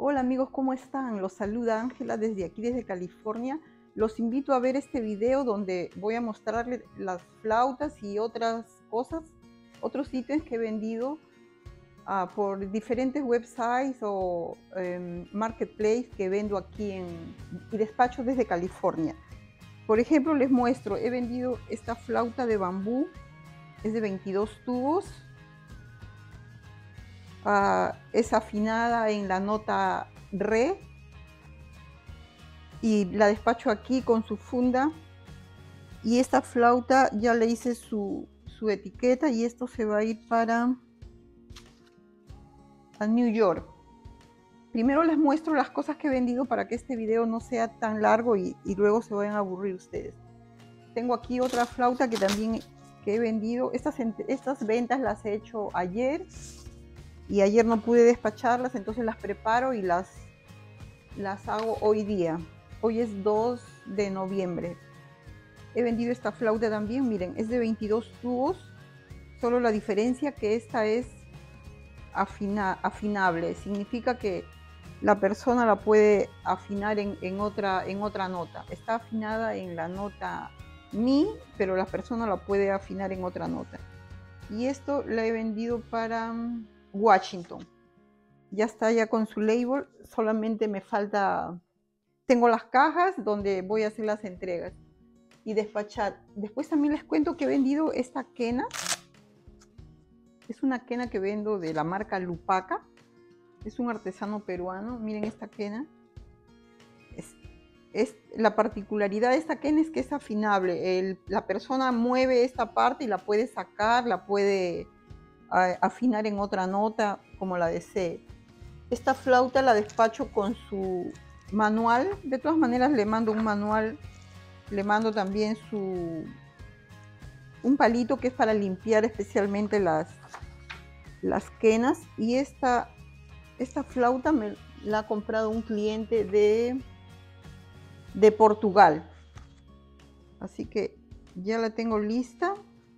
Hola amigos, ¿cómo están? Los saluda Ángela desde aquí, desde California. Los invito a ver este video donde voy a mostrarles las flautas y otras cosas, otros ítems que he vendido por diferentes websites o marketplace que vendo aquí y despacho desde California. Por ejemplo, les muestro, he vendido esta flauta de bambú, es de 22 tubos. Es afinada en la nota re y la despacho aquí con su funda, y esta flauta ya le hice su etiqueta y esto se va a ir para New York. Primero les muestro las cosas que he vendido para que este video no sea tan largo y luego se vayan a aburrir ustedes. Tengo aquí otra flauta que también he vendido. Estas ventas las he hecho ayer y ayer no pude despacharlas, entonces las preparo y las hago hoy día. Hoy es 2 de noviembre. He vendido esta flauta también, miren, es de 22 tubos, solo la diferencia que esta es afinable, significa que la persona la puede afinar en otra nota. Está afinada en la nota mi, pero la persona la puede afinar en otra nota. Y esto la he vendido para Washington. Ya está ya con su label, solamente me falta, tengo las cajas donde voy a hacer las entregas y despachar. Después también les cuento que he vendido esta quena. Es una quena que vendo de la marca Lupaca. Es un artesano peruano. Miren esta quena. La particularidad de esta quena es que es afinable. La persona mueve esta parte y la puede sacar, la puede afinar en otra nota como la desee. Esta flauta la despacho con su manual. De todas maneras le mando un manual. Le mando también un palito que es para limpiar especialmente las quenas. Y esta flauta me la ha comprado un cliente de Portugal. Así que ya la tengo lista.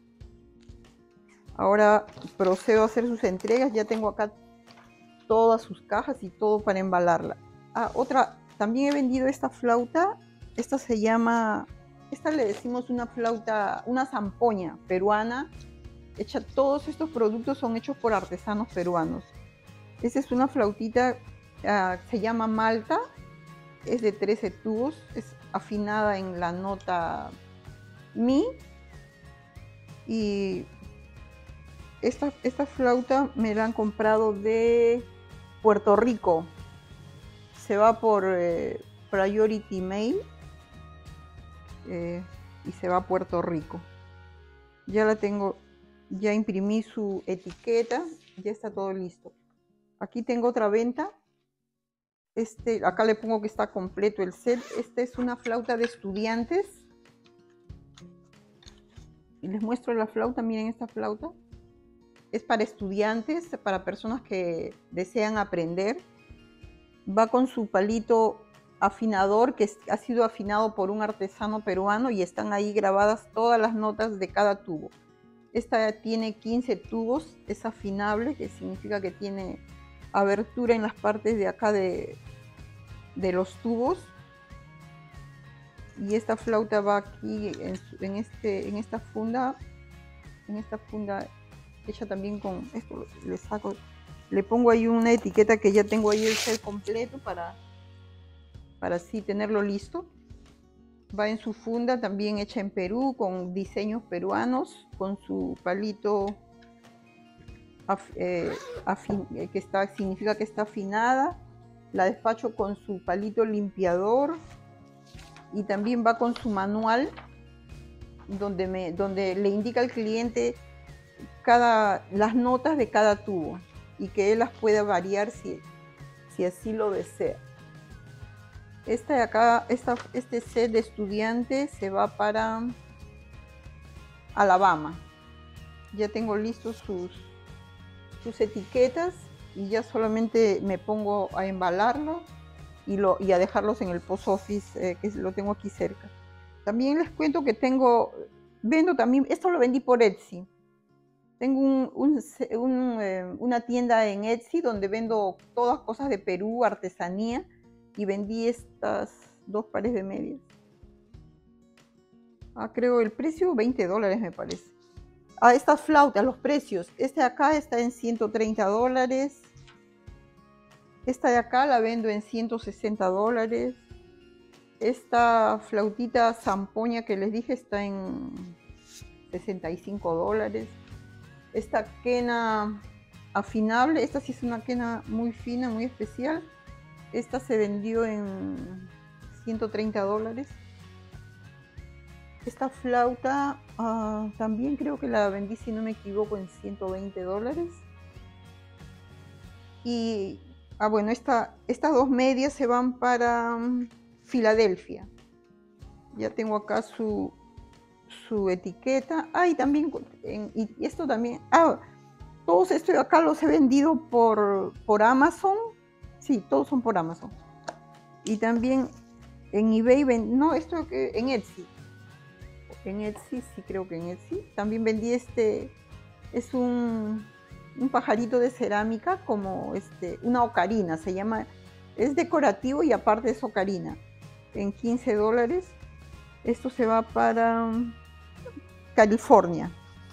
Ahora procedo a hacer sus entregas. Ya tengo acá todas sus cajas y todo para embalarla. También he vendido esta flauta. Esta se llama, esta le decimos una flauta, una zampoña peruana. Todos estos productos son hechos por artesanos peruanos. Esta es una flautita, se llama Malta, es de 13 tubos, es afinada en la nota mi. Y esta flauta me la han comprado de Puerto Rico. Se va por Priority Mail y se va a Puerto Rico. Ya la tengo, ya imprimí su etiqueta, ya está todo listo. Aquí tengo otra venta. Acá le pongo que está completo el set. Esta es una flauta de estudiantes. Y les muestro la flauta. Miren esta flauta. Es para estudiantes, para personas que desean aprender. Va con su palito afinador que ha sido afinado por un artesano peruano y están ahí grabadas todas las notas de cada tubo. Esta tiene 15 tubos, es afinable, que significa que tiene abertura en las partes de acá de los tubos. Y esta flauta va aquí en esta funda hecha también con esto. Le pongo ahí una etiqueta que ya tengo ahí el set completo para así tenerlo listo. Va en su funda también hecha en Perú con diseños peruanos, con su palito que significa que está afinada. La despacho con su palito limpiador y también va con su manual donde le indica al cliente las notas de cada tubo y que él las pueda variar si así lo desea. Este set de estudiantes se va para Alabama. Ya tengo listos sus etiquetas y ya solamente me pongo a embalarlo y a dejarlos en el post office, que lo tengo aquí cerca. También les cuento que vendo también, esto lo vendí por Etsy. Tengo una tienda en Etsy donde vendo todas cosas de Perú, artesanía, y vendí estas 2 pares de medias. Creo el precio $20 me parece. Estas flautas, los precios. Este de acá está en $130. Esta de acá la vendo en $160. Esta flautita zampoña que les dije está en $65. Esta quena afinable, esta sí es una quena muy fina, muy especial. Esta se vendió en $130. Esta flauta también creo que la vendí, si no me equivoco, en $120. Y bueno, estas 2 medias se van para Filadelfia. Ya tengo acá su etiqueta. Y también, y esto también, todos estos de acá los he vendido por Amazon. Sí, todos son por Amazon. Y también en eBay, no, esto que en Etsy. En Etsy, sí, creo que en Etsy. También vendí es un pajarito de cerámica, como una ocarina, se llama, es decorativo y aparte es ocarina, en $15. Esto se va para California,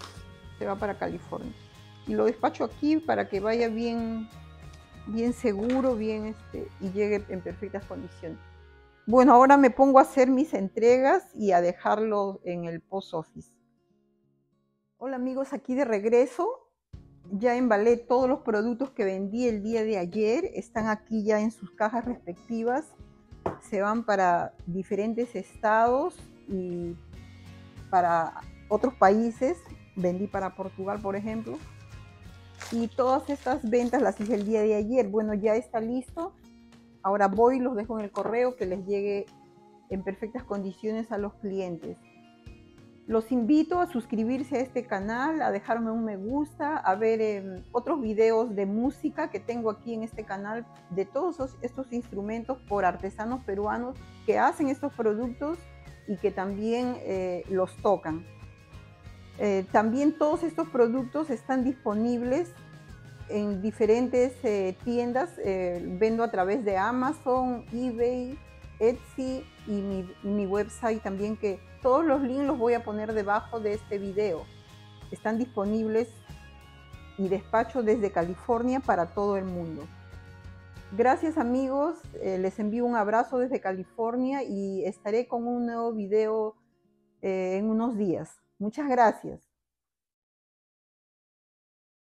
y lo despacho aquí para que vaya bien seguro, y llegue en perfectas condiciones. Bueno, ahora me pongo a hacer mis entregas y a dejarlo en el post office. Hola amigos, aquí de regreso. Ya embalé todos los productos que vendí el día de ayer. Están aquí ya en sus cajas respectivas. Se van para diferentes estados y para otros países. Vendí para Portugal, por ejemplo. Y todas estas ventas las hice el día de ayer. Bueno, ya está listo. Ahora voy y los dejo en el correo, que les llegue en perfectas condiciones a los clientes. Los invito a suscribirse a este canal, a dejarme un me gusta, a ver otros videos de música que tengo aquí en este canal, de todos estos instrumentos por artesanos peruanos que hacen estos productos y que también los tocan. También todos estos productos están disponibles en diferentes tiendas. Vendo a través de Amazon, eBay, Etsy y mi website también, que todos los links los voy a poner debajo de este video. Están disponibles y despacho desde California para todo el mundo. Gracias amigos, les envío un abrazo desde California y estaré con un nuevo video en unos días. Muchas gracias.